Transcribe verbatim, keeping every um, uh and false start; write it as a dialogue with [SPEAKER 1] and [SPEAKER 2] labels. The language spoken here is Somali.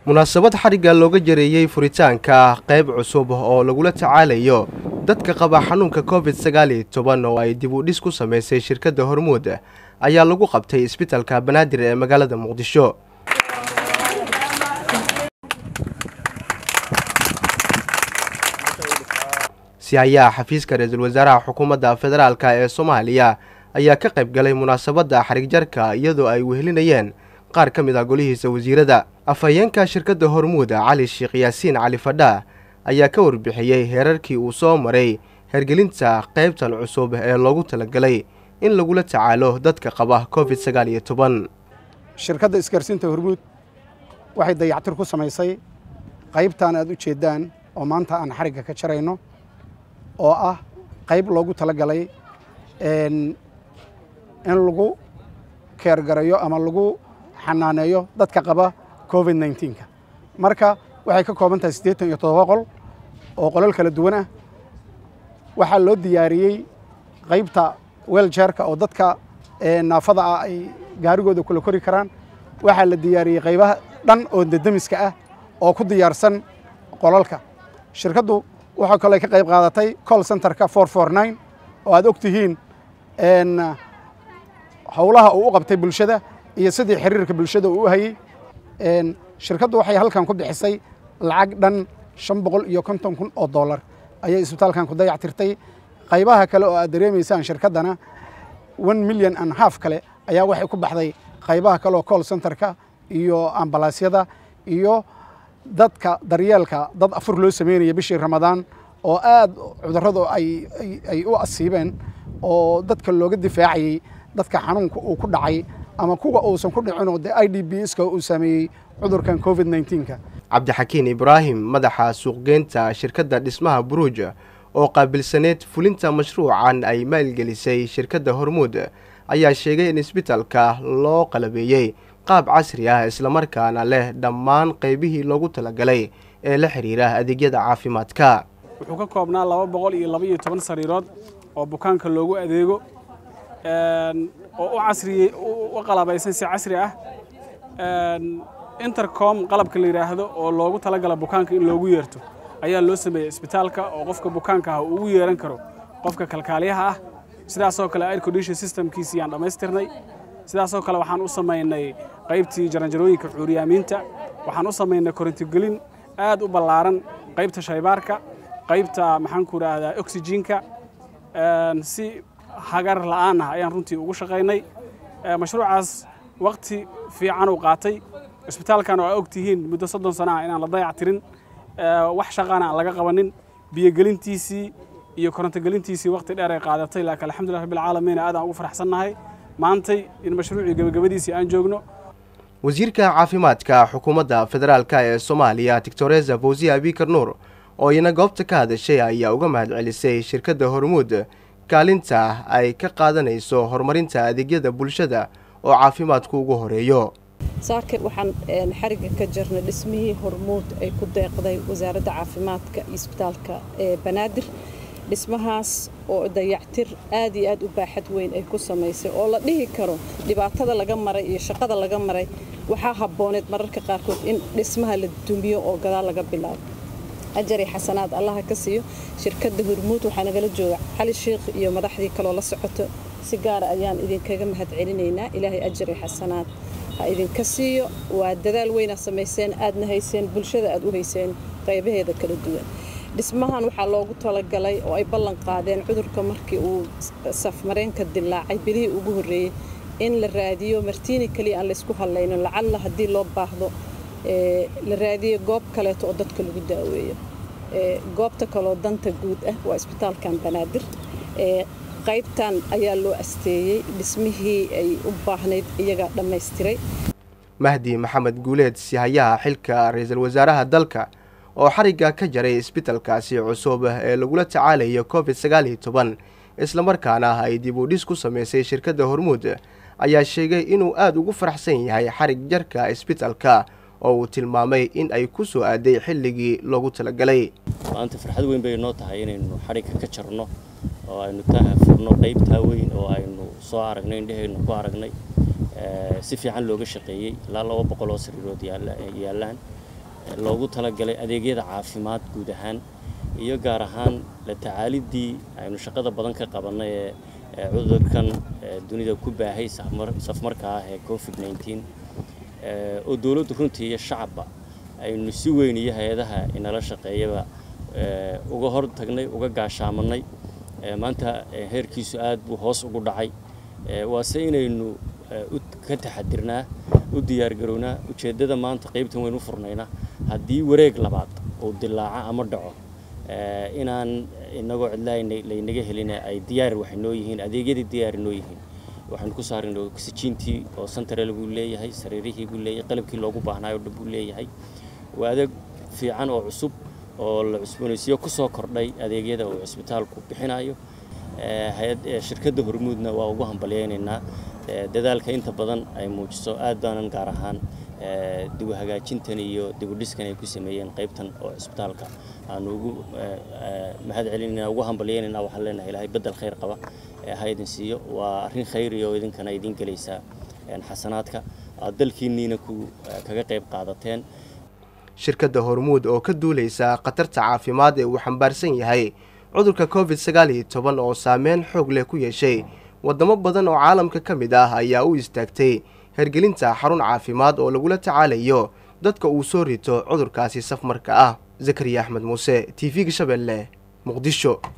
[SPEAKER 1] munaasabad xariga looga jareeyay furitaanka qayb cusub oo lagula tacaalayo dadka qaba xanuunka covid sagaal iyo toban oo ay dib u dhis ku sameysay shirkadda Hormuud ayaa lagu qabtay isbitaalka Banaadir ee magaalada Muqdisho. siyaaya xafiiska ra'iisul wasaaraha xukuumadda federaalka ee Soomaaliya ayaa ka qayb galay munaasabadda xarig jarka iyadoo ay wehelinayeen qaar ka mid ah golihiisa wasiirada. afhayeenka shirkadda Hormuud Cali Sheekh Yaasiin Cali Fadha ayaa ka warbixiyay heerarkii uu soo maray hergelinta qaybtan cusub ee loogu talagalay in lagula tacaalo dadka qaba covid sagaal iyo toban.
[SPEAKER 2] shirkadda isgaarsiinta Hormuud waxay dayactir ku samaysay qaybtan aad u jeedaan oo maanta aan xariga ka jarayno oo ah qayb loogu talagalay in lagu keergarayo ama lagu xanaaneeyo dadka qaba covid nineteen ka. marka waxay ka kooban tahay siddeetan iyo toddoba qol oo qolal kala duwan ah. waxaa loo diyaariyey qaybta wheelchair-ka oo dadka naafada ah ay gaarigooda kula kori karaan. waxaa la diyaariyey qaybaha dhan oo dadamiska ah oo ku diyaarsan qolalka. shirkaddu waxaa kaloo ka qayb qaadatay call center-ka four four nine oo aad og tihiin howlaha uu u qabtay bulshada iyo sidii xiriirka bulshada uu u hayay. shirkaddu waxay halkan ku bixisay lacag dhan shan boqol iyo konton kun oo dollar ayay isbitaalkan ku dayactirtay. qaybaha kale oo aad dareemaysaan shirkaddana one million and half kale ayaa waxay ku baxday qaybaha kale oo call center-ka iyo ambalaasyada iyo dadka daryeelka dad afur loo sameynaya bishii Ramadaan oo aad cudurradu ay ay u asiibeen oo dadka looga difaacayay dadka xanuunka uu ku dhacay ama kuwa uusan ku dhicin oo I D B S-ka uu sameeyay cudurkan covid nineteen ka.
[SPEAKER 1] Cabdixakiin Ibraahim madaxa suuqgeynta shirkadda dhismaha Buruuj oo qaabilsaneed fulinta mashruucan ay maalgelisay shirkadda Hormuud ayaa sheegay in isbitaalka loo qalabeeyay qaab casri ah isla markaana leh dhammaan qaybihii loogu talagalay ee la xiriira adeegyada caafimaadka.
[SPEAKER 3] wuxuu ka koobnaa laba boqol iyo laba iyo toban sariirood oo bukaanka loogu adeego een oo u casriyay u qalabaysan si casri ah. een intercom qalabka la yiraahdo oo loogu talagalay bukaanka in loogu yeerto ayaa loo sameeyay isbitaalka oo qofka bukaanka ah uu yeeran karo qofka kalkaaliyaha ah. sidaas oo kale air condition system-kiisa aan dhameystirnay. sidaas oo kale waxaan u sameynay qaybtii jaranjarooyinka cuuriyaaminta. waxaan u sameynay korontogelin aad u ballaaran qaybta shaybaarka qaybta maxaan ku raahdaa oxygen-ka een si hagar la'aan ah ayaan runtii ugu shaqeynay. mashruucaas waqti fiican uu qaatay. isbitaalkan oo og tihiin muddo soddon sano ah inaan la dayactirin wax shaqana aan laga qabanin biyo gelintiisii iyo koronto gelintiisii waqti dheer ay qaadatay laakiin alxamdulillaah rabbil caalamiin aad aan ugu faraxsanahay maantay in mashruucii gabagabadiisii aan joogno.
[SPEAKER 1] wasiirka caafimaadka xukuumadda federaalka ee Soomaaliya Doctor Fawziya Abikar Nuur oo ina goobta ka hadashay ayaa uga mahadcelisay shirkadda Hormuud kaalinta ay ka qaadanayso horumarinta adeegyada bulshada oo caafimaadku ugu horeeyo.
[SPEAKER 4] saaka waxaan xariga ka jarnay dhismihii Hormuud ay ku deeqday wasaaradda caafimaadka iyo isbitaalka ee Banaadir. dhismahaas oo dayactir aad iyo aad u baaxad weyn ay ku samaysay oo la dhihi karo dhibaatada laga maray iyo shaqada laga maray waxaa habooneed mararka qaarkood in dhismaha la dumiyo oo gadaal laga bilaabo. ajari xasanaad Allah ka siiyo shirkadda Hormuud waxaa nagala jooga Cali Sheekh iyo madaxdii kale la socoto si gaar ah ayaan idinkaga mahadcelinaynaa. ilaahay ajari xasanaad ha idinka siiyo. waa dadaal weyn ah samayseen aadna hayseen bulshada aad u hayseen qaybaheeda kala duwan. dhismahan waxaa loogu talagalay oo ay ballan qaadeen cudurka markii uu safmareenka dilaacay bilihii ugu horeeyay in la raadiyo martiini kaliya aan la isku halayno lacalla haddii loo baahdo ee la raadiyo goob kale oo dadka lagu daaweeyo. ee goobta kale oo danta guud ah waa isbitaalkan Banaadir. ee qaybtan ayaa loo asteeyay dhismihii ay u baahnayd iyaga dhameystiray.
[SPEAKER 1] Mahdi Maxamed Guuleed siyaaya xilka ra'iisul wasaaraha dalka oo xariga ka jaray isbitaalkaasi cusub ee lagula tacaalayo covid sagaal iyo toban isla markaana ay dib u dhis ku sameysay shirkadda Hormuud ayaa sheegay inuu aad ugu faraxsan yahay xarig jarka isbitaalka oo uu tilmaamay in ay ku soo aaday xilligii loogu talagalay.
[SPEAKER 5] maanta farxad weyn bay noo tahay inaynu xariga ka jarno oo aynu taafurno qaybta weyn oo aynu soo aragnay indhahaynu ku aragnay si fiican looga shaqeeyay ilaa laba boqol oo sariirood yaalaan loogu talagalay adeegyada caafimaad guud ahaan iyo gaar ahaan la tacaalidii aynu shaqada badan ka qabanay ee cudurkan dunida ku baahay safmarka ah ee covid nineteen oo dawladdu runtii iyo shacabba aynu si weyn iyo hay'adaha inala shaqeeyaba uga hor tagnay uga gaashaamanay maanta heerkiisu aad buu hoos ugu dhacay waase inaynu ka taxadirnaa u diyaar garownaa ujeedada maanta qaybtan weyn u furnaynaa haddii wareeg labaad uu dilaaca ama dhaco inaan inagoo cidlaynay laynaga helin ay diyaar waxay noo yihiin adeegyadii diyaar noo yihiin waxaan ku saarnay oxygentii oo central buu leeyahay sariirihii buu leeyahay qalabkii loogu baahnaayo dhab buu leeyahay waa adeeg fiican oo cusub oo la cusboonaysiyo ku soo kordhay adeegyada uu cisbitaalku bixinayo hay'ad shirkadda Hormuudna waa ugu hambalyeynaa dadaalka inta badan ay muujiso aad baanan gaar ahaan dib u hagaajintan iyo dib u dhiskan ay ku sameeyeen qaybtan oo cisbitaalka aan ugu mahad celinayna ugu hambalyeynaa waxa leenahay Ilaahay bedel khayr qaba hay'adin siiyo waa arrin khayri oo idinkana idin galaysa xasanaadka dalkiinina ku kaga qayb qaadateen
[SPEAKER 1] shirkadda Hormuud oo ka duuleysa qatarta caafimaad ee uu xambaarsan yahay cudurka covid sagaal iyo toban oo saameyn xoog leh ku yeeshay wadamo badan oo caalamka ka mid ah ayaa u istaagtay hergelinta xarun caafimaad oo lagula tacaalayo dadka uu soo rito cudurkaasi safmarka ah Zakariya Axmed Muuse T V-ga Shabeelle Muqdisho.